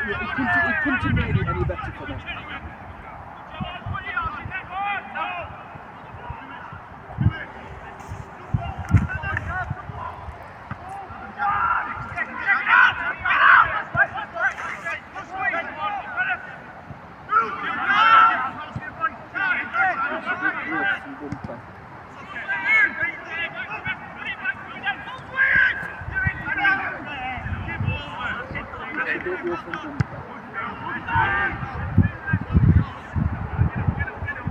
It couldn't have made it any better for them. Don't go from